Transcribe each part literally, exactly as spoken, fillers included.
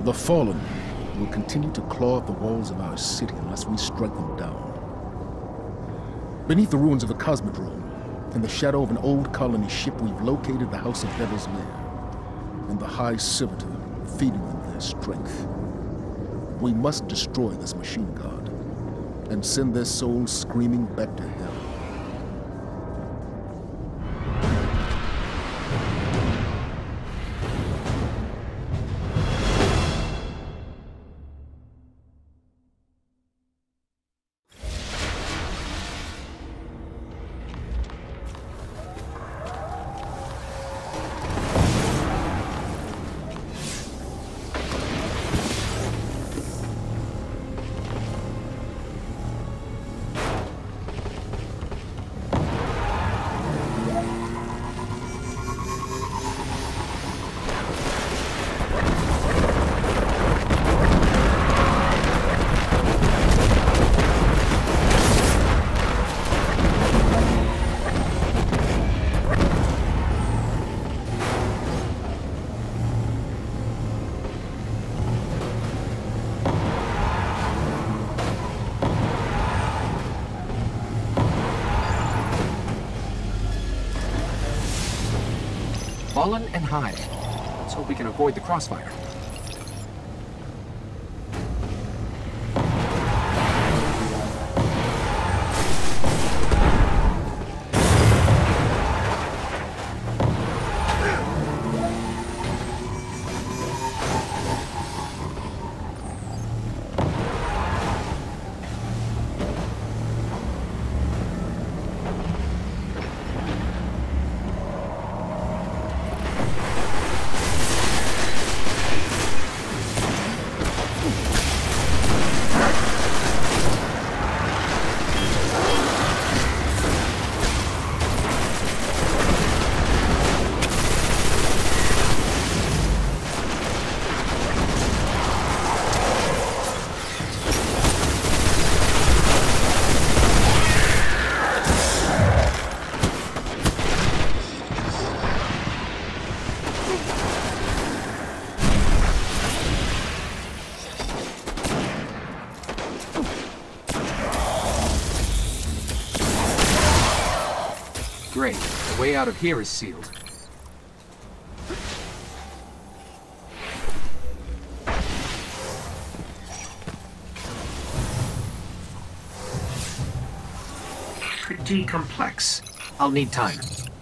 The Fallen will continue to claw at the walls of our city unless we strike them down. Beneath the ruins of the Cosmodrome, in the shadow of an old colony ship, we've located the House of Devil's Lair, and the High Servitor feeding them their strength. We must destroy this machine god, and send their souls screaming back to hell. Fallen and Hive. Let's hope we can avoid the crossfire. Great. The way out of here is sealed. Pretty complex. I'll need time.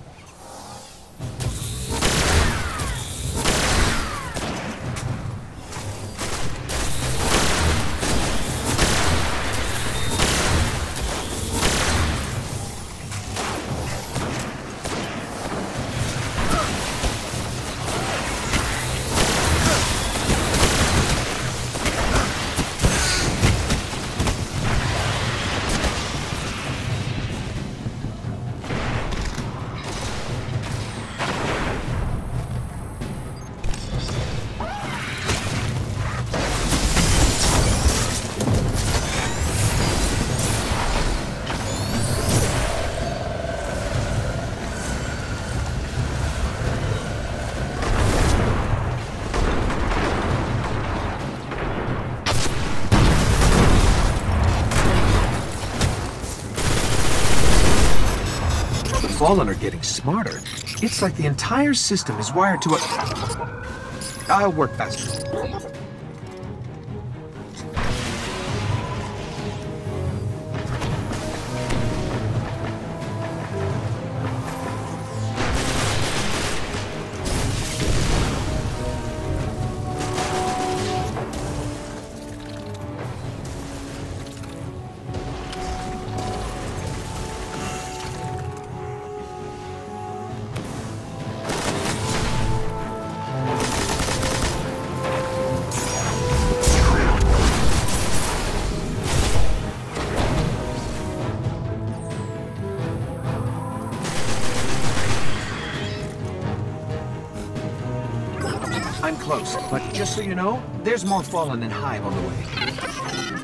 Fallen are getting smarter. It's like the entire system is wired to a... I'll work faster. I'm close, but just so you know, there's more Fallen and Hive on the way.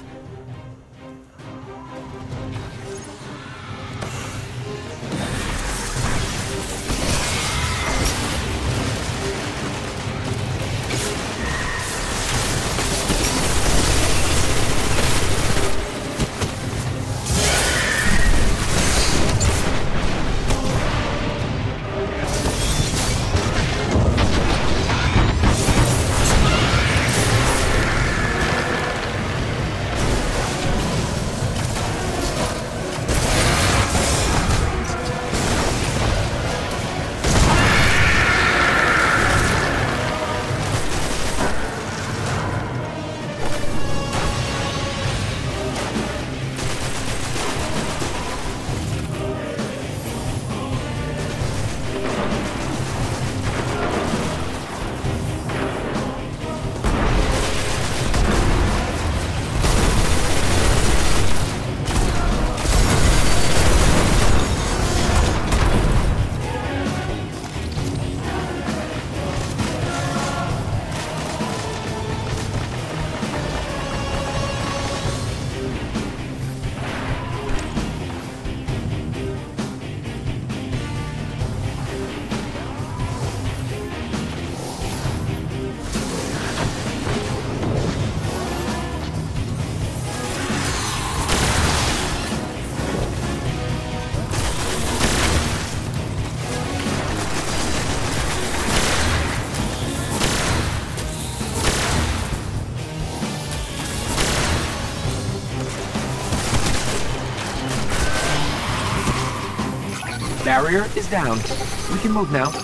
Barrier is down. We can move now.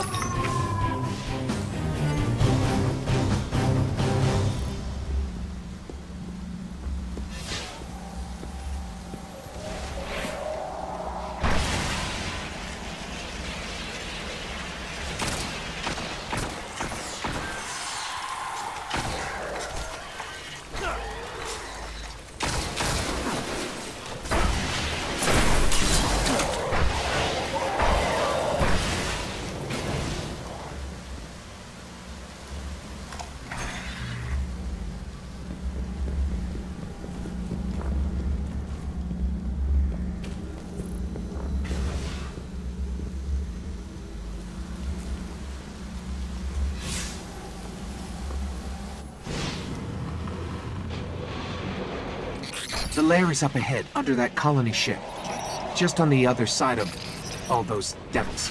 The lair is up ahead, under that colony ship. Just on the other side of all those devils.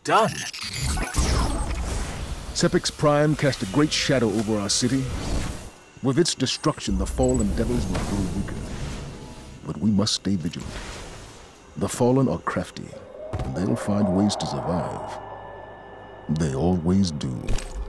done? Sepix Prime cast a great shadow over our city. With its destruction, the Fallen Devils will grow weaker. But we must stay vigilant. The Fallen are crafty, and they'll find ways to survive. They always do.